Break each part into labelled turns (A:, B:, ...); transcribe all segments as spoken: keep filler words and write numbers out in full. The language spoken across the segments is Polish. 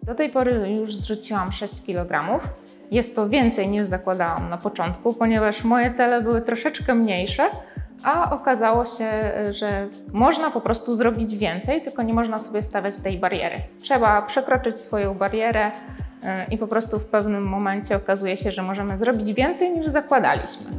A: Do tej pory już zrzuciłam sześć kilogramów. Jest to więcej niż zakładałam na początku, ponieważ moje cele były troszeczkę mniejsze, a okazało się, że można po prostu zrobić więcej, tylko nie można sobie stawiać tej bariery. Trzeba przekroczyć swoją barierę i po prostu w pewnym momencie okazuje się, że możemy zrobić więcej niż zakładaliśmy.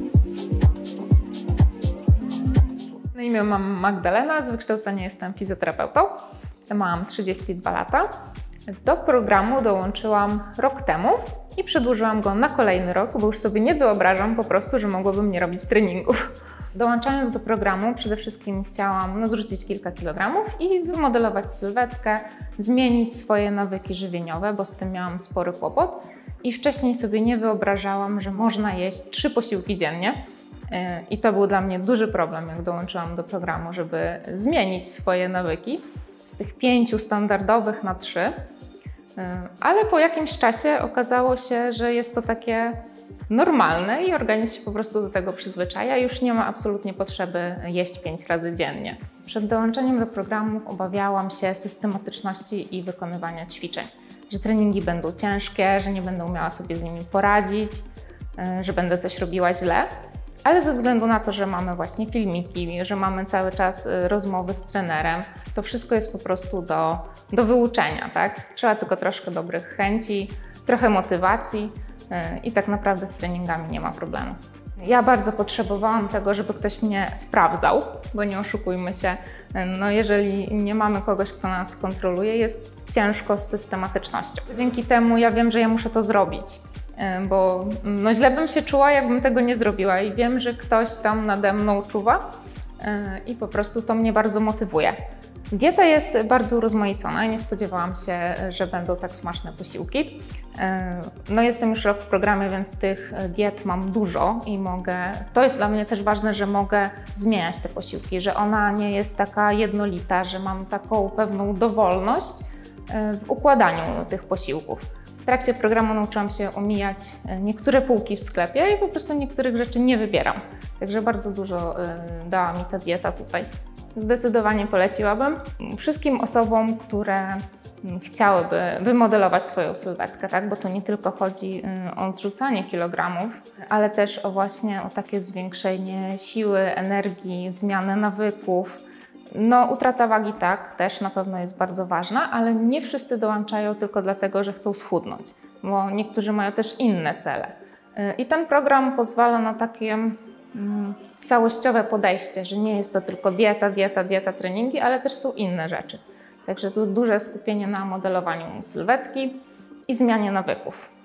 A: Na imię mam Magdalena, z wykształcenia jestem fizjoterapeutą. Mam trzydzieści dwa lata. Do programu dołączyłam rok temu i przedłużyłam go na kolejny rok, bo już sobie nie wyobrażam po prostu, że mogłabym nie robić treningów. Dołączając do programu przede wszystkim chciałam no, zrzucić kilka kilogramów i wymodelować sylwetkę, zmienić swoje nawyki żywieniowe, bo z tym miałam spory kłopot i wcześniej sobie nie wyobrażałam, że można jeść trzy posiłki dziennie. I to był dla mnie duży problem, jak dołączyłam do programu, żeby zmienić swoje nawyki z tych pięciu standardowych na trzy. Ale po jakimś czasie okazało się, że jest to takie normalne i organizm się po prostu do tego przyzwyczaja. Już nie ma absolutnie potrzeby jeść pięć razy dziennie. Przed dołączeniem do programu obawiałam się systematyczności i wykonywania ćwiczeń. Że treningi będą ciężkie, że nie będę umiała sobie z nimi poradzić, że będę coś robiła źle. Ale ze względu na to, że mamy właśnie filmiki, że mamy cały czas rozmowy z trenerem, to wszystko jest po prostu do, do wyuczenia, tak? Trzeba tylko troszkę dobrych chęci, trochę motywacji i tak naprawdę z treningami nie ma problemu. Ja bardzo potrzebowałam tego, żeby ktoś mnie sprawdzał, bo nie oszukujmy się, no jeżeli nie mamy kogoś, kto nas kontroluje, jest ciężko z systematycznością. Dzięki temu ja wiem, że ja muszę to zrobić. Bo no, źle bym się czuła, jakbym tego nie zrobiła i wiem, że ktoś tam nade mną czuwa i po prostu to mnie bardzo motywuje. Dieta jest bardzo urozmaicona i nie spodziewałam się, że będą tak smaczne posiłki. No jestem już rok w programie, więc tych diet mam dużo i mogę, to jest dla mnie też ważne, że mogę zmieniać te posiłki, że ona nie jest taka jednolita, że mam taką pewną dowolność w układaniu tych posiłków. W trakcie programu nauczyłam się omijać niektóre półki w sklepie i po prostu niektórych rzeczy nie wybieram. Także bardzo dużo dała mi ta dieta tutaj. Zdecydowanie poleciłabym wszystkim osobom, które chciałyby wymodelować swoją sylwetkę, tak? Bo to nie tylko chodzi o odrzucanie kilogramów, ale też o właśnie o takie zwiększenie siły, energii, zmianę nawyków. No, utrata wagi tak, też na pewno jest bardzo ważna, ale nie wszyscy dołączają tylko dlatego, że chcą schudnąć, bo niektórzy mają też inne cele. I ten program pozwala na takie mm, całościowe podejście, że nie jest to tylko dieta, dieta, dieta, treningi, ale też są inne rzeczy. Także tu duże skupienie na modelowaniu sylwetki i zmianie nawyków.